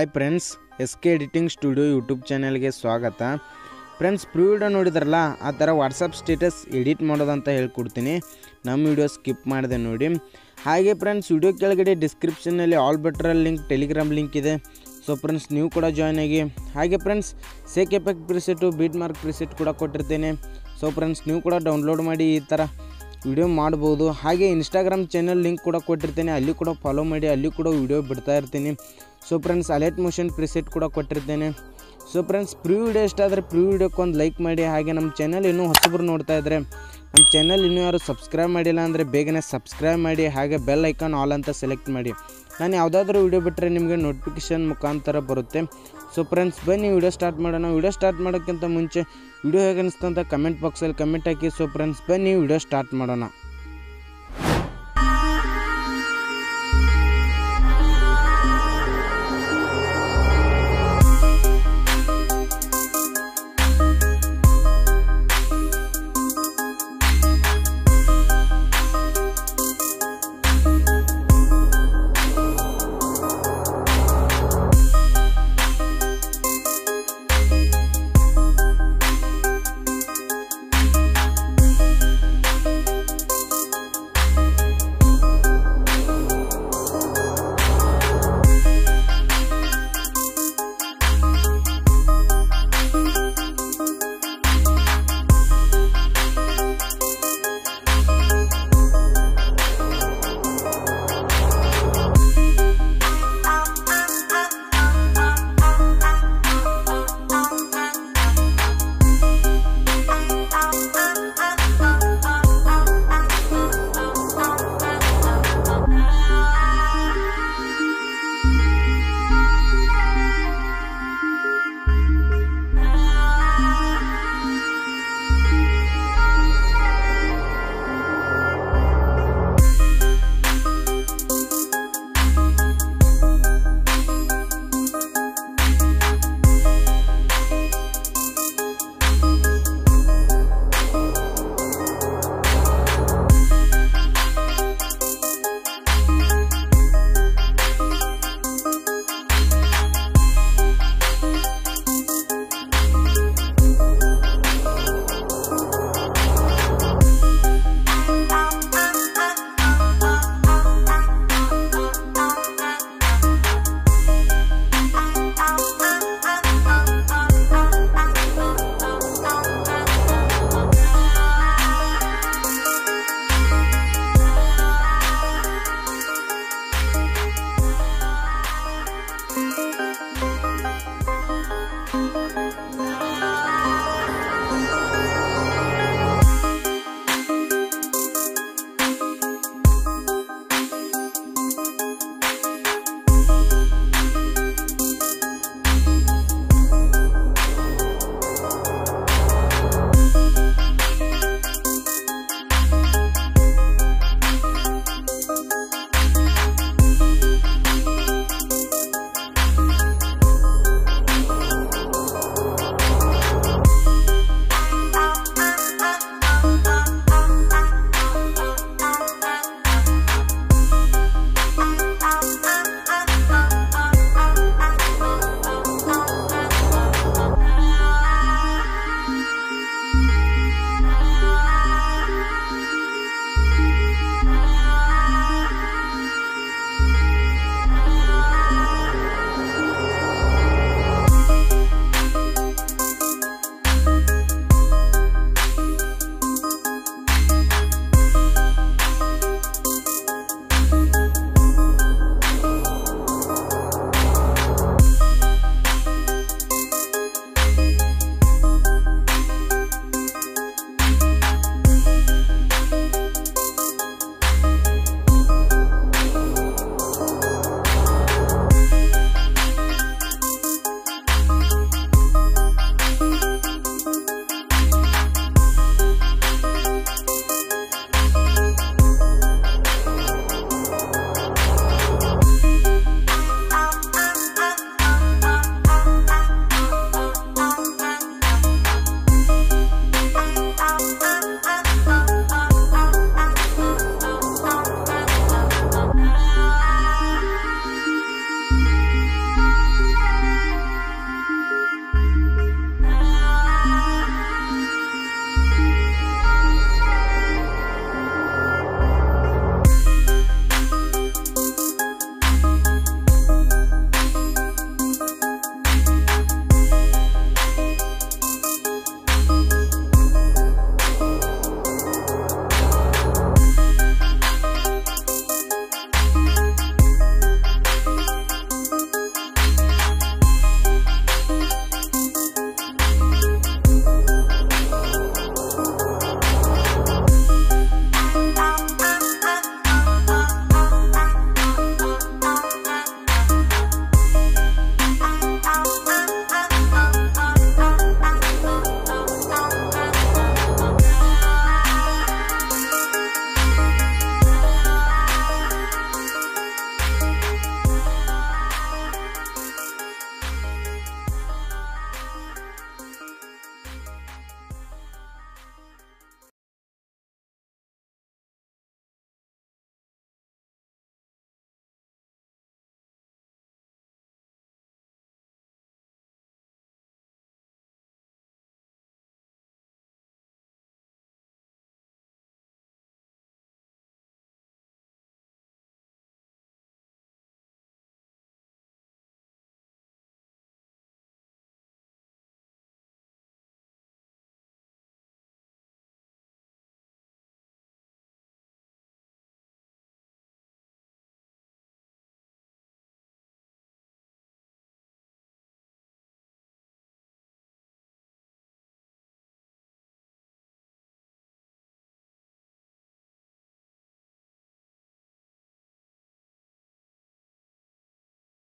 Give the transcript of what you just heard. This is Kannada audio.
Hi friends, SK editing studio YouTube ಚಾನಲ್ಗೆ ಸ್ವಾಗತ. ಫ್ರೆಂಡ್ಸ್, ಪ್ರೀ ವಿಡಿಯೋ ನೋಡಿದ್ರಲ್ಲ, ಆ ಥರ ವಾಟ್ಸಪ್ ಸ್ಟೇಟಸ್ ಎಡಿಟ್ ಮಾಡೋದಂತ ಹೇಳ್ಕೊಡ್ತೀನಿ. ನಮ್ಮ ವಿಡಿಯೋ ಸ್ಕಿಪ್ ಮಾಡಿದೆ ನೋಡಿ. ಹಾಗೆ ಫ್ರೆಂಡ್ಸ್, ವಿಡಿಯೋ ಕೆಳಗಡೆ ಡಿಸ್ಕ್ರಿಪ್ಷನ್ನಲ್ಲಿ ಆಲ್ ಬೆಟ್ರಲ್ಲಿ ಲಿಂಕ್, ಟೆಲಿಗ್ರಾಮ್ ಲಿಂಕ್ ಇದೆ. ಸೊ ಫ್ರೆಂಡ್ಸ್, ನೀವು ಕೂಡ ಜಾಯ್ನ್ ಆಗಿ. ಹಾಗೆ friends, shake effect preset, beat mark preset ಕೂಡ ಕೊಟ್ಟಿರ್ತೇನೆ. ಸೊ ಫ್ರೆಂಡ್ಸ್, ನೀವು ಕೂಡ ಡೌನ್ಲೋಡ್ ಮಾಡಿ ಈ ಥರ ವಿಡಿಯೋ ಮಾಡ್ಬೋದು. ಹಾಗೆ ಇನ್ಸ್ಟಾಗ್ರಾಮ್ ಚಾನಲ್ ಲಿಂಕ್ ಕೂಡ ಕೊಟ್ಟಿರ್ತೇನೆ, ಅಲ್ಲಿ ಕೂಡ ಫಾಲೋ ಮಾಡಿ, ಅಲ್ಲಿ ಕೂಡ ವಿಡಿಯೋ ಬಿಡ್ತಾ ಇರ್ತೀನಿ. So friends, alert motion preset ಕೂಡ ಕೊಟ್ಟಿರ್ತೇನೆ. ಸೊ ಫ್ರೆಂಡ್ಸ್, ಪ್ರೀ ವಿಡಿಯೋ ಇಷ್ಟ ಆದರೆ ಪ್ರೀ ವಿಡಿಯೋಕ್ಕೊಂದು ಲೈಕ್ ಮಾಡಿ. ಹಾಗೆ ನಮ್ಮ ಚಾನಲ್ ಇನ್ನೂ ಹೊಸಬ್ರು ನೋಡ್ತಾ ಇದ್ದರೆ, ನಮ್ಮ ಚಾನಲ್ ಇನ್ನೂ ಯಾರು ಸಬ್ಸ್ಕ್ರೈಬ್ ಮಾಡಿಲ್ಲ ಅಂದರೆ ಬೇಗನೆ ಸಬ್ಸ್ಕ್ರೈಬ್ ಮಾಡಿ. ಹಾಗೆ ಬೆಲ್ ಐಕಾನ್ ಆಲ್ ಅಂತ ಸೆಲೆಕ್ಟ್ ಮಾಡಿ. ನಾನು ಯಾವುದಾದ್ರೂ ವಿಡಿಯೋ ಬಿಟ್ಟರೆ ನಿಮಗೆ ನೋಟಿಫಿಕೇಷನ್ ಮುಖಾಂತರ ಬರುತ್ತೆ. ಸೊ ಫ್ರೆಂಡ್ಸ್, ಬನ್ನಿ ವಿಡಿಯೋ ಸ್ಟಾರ್ಟ್ ಮಾಡೋಣ. ವಿಡಿಯೋ ಸ್ಟಾರ್ಟ್ ಮಾಡೋಕ್ಕಿಂತ ಮುಂಚೆ ವಿಡಿಯೋ ಹೇಗೆ ಅನಿಸ್ತು ಅಂತ ಕಮೆಂಟ್ ಬಾಕ್ಸಲ್ಲಿ ಕಮೆಂಟ್ ಹಾಕಿ. ಸೊ ಫ್ರೆಂಡ್ಸ್, ಬನ್ನಿ ವಿಡಿಯೋ ಸ್ಟಾರ್ಟ್ ಮಾಡೋಣ.